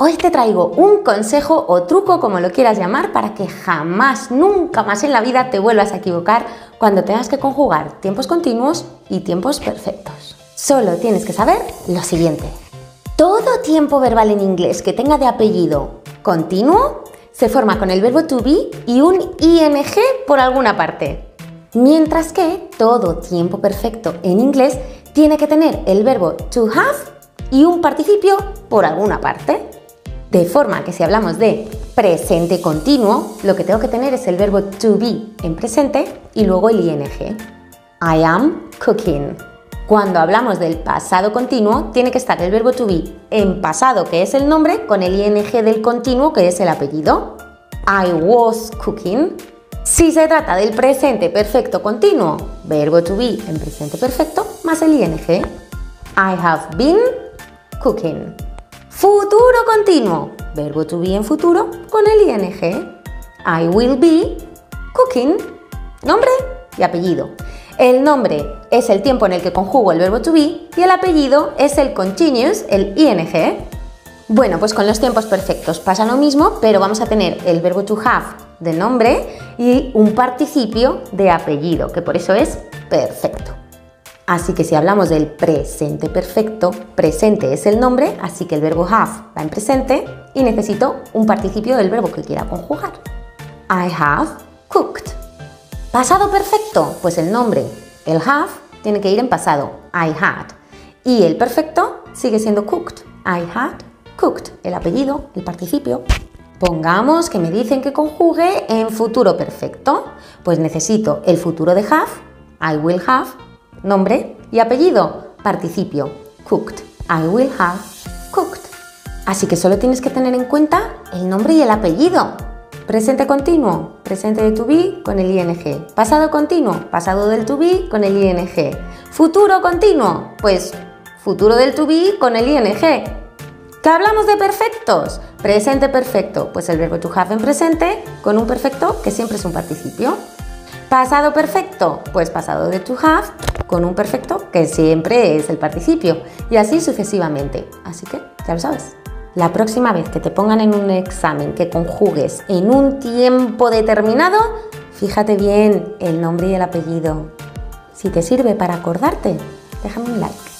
Hoy te traigo un consejo o truco, como lo quieras llamar, para que jamás, nunca más en la vida te vuelvas a equivocar cuando tengas que conjugar tiempos continuos y tiempos perfectos. Solo tienes que saber lo siguiente. Todo tiempo verbal en inglés que tenga de apellido continuo se forma con el verbo to be y un ing por alguna parte. Mientras que todo tiempo perfecto en inglés tiene que tener el verbo to have y un participio por alguna parte. De forma que si hablamos de presente continuo, lo que tengo que tener es el verbo to be en presente y luego el ing. I am cooking. Cuando hablamos del pasado continuo, tiene que estar el verbo to be en pasado, que es el nombre, con el ing del continuo, que es el apellido. I was cooking. Si se trata del presente perfecto continuo, verbo to be en presente perfecto más el ing. I have been cooking. Futuro continuo, verbo to be en futuro con el ing. I will be cooking. Nombre y apellido. El nombre es el tiempo en el que conjugo el verbo to be y el apellido es el continuous, el ing. Bueno, pues con los tiempos perfectos pasa lo mismo, pero vamos a tener el verbo to have de nombre y un participio de apellido, que por eso es perfecto. Así que si hablamos del presente perfecto, presente es el nombre, así que el verbo have va en presente y necesito un participio del verbo que quiera conjugar. I have cooked. Pasado perfecto, pues el nombre, el have, tiene que ir en pasado, I had. Y el perfecto sigue siendo cooked, I had cooked. El apellido, el participio. Pongamos que me dicen que conjugue en futuro perfecto, pues necesito el futuro de have, I will have, nombre y apellido, participio, cooked. I will have cooked. Así que solo tienes que tener en cuenta el nombre y el apellido. Presente continuo, presente de to be con el ing. Pasado continuo, pasado del to be con el ing. Futuro continuo, pues futuro del to be con el ing. ¿Qué hablamos de perfectos? Presente perfecto, pues el verbo to have en presente con un perfecto que siempre es un participio. Pasado perfecto, pues pasado de to have con un perfecto que siempre es el participio y así sucesivamente. Así que ya lo sabes. La próxima vez que te pongan en un examen que conjugues en un tiempo determinado, fíjate bien el nombre y el apellido. Si te sirve para acordarte, déjame un like.